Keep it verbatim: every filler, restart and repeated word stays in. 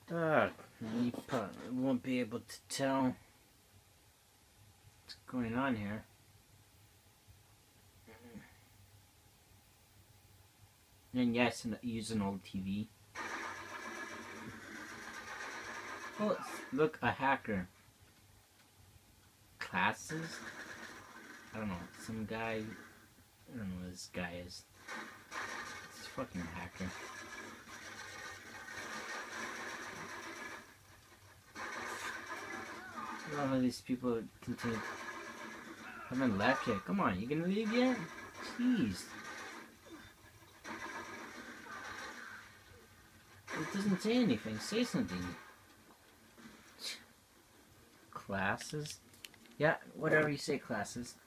Uh, you probably won't be able to tell what's going on here. And yes, use an old T V. Oh, look, a hacker. Classes? I don't know, some guy, I don't know who this guy is. It's a fucking hacker. I love how these people continue. Haven't left yet. Come on, you gonna leave yet? Jeez. It doesn't say anything. Say something. Classes? Yeah, whatever you say, classes.